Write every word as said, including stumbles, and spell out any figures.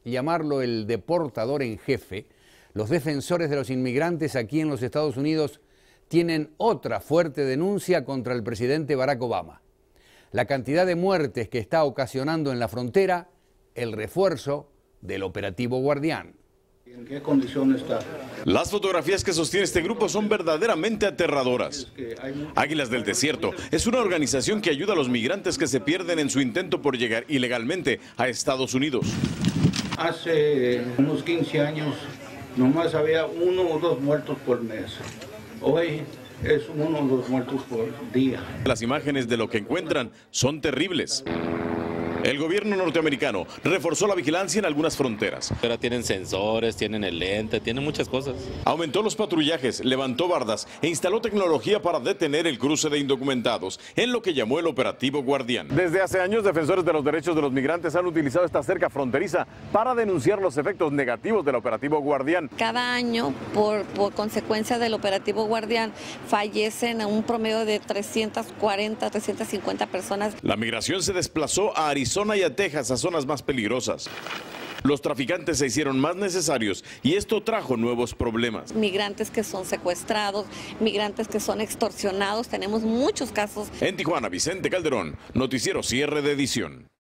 llamarlo el deportador en jefe, los defensores de los inmigrantes aquí en los Estados Unidos tienen otra fuerte denuncia contra el presidente Barack Obama. La cantidad de muertes que está ocasionando en la frontera el refuerzo del operativo Guardián. ¿En qué condición está? Las fotografías que sostiene este grupo son verdaderamente aterradoras. Águilas del Desierto es una organización que ayuda a los migrantes que se pierden en su intento por llegar ilegalmente a Estados Unidos. Hace unos quince años nomás había uno o dos muertos por mes. Hoy es uno o dos muertos por día. Las imágenes de lo que encuentran son terribles. El gobierno norteamericano reforzó la vigilancia en algunas fronteras. Ahora tienen sensores, tienen el lente, tienen muchas cosas. Aumentó los patrullajes, levantó bardas e instaló tecnología para detener el cruce de indocumentados en lo que llamó el operativo Guardián. Desde hace años, defensores de los derechos de los migrantes han utilizado esta cerca fronteriza para denunciar los efectos negativos del operativo Guardián. Cada año, por, por consecuencia del operativo Guardián, fallecen a un promedio de trescientas cuarenta, trescientas cincuenta personas. La migración se desplazó a Arizona y a Texas, a zonas más peligrosas. Los traficantes se hicieron más necesarios y esto trajo nuevos problemas. Migrantes que son secuestrados, migrantes que son extorsionados, tenemos muchos casos. En Tijuana, Vicente Calderón, Noticiero Cierre de Edición.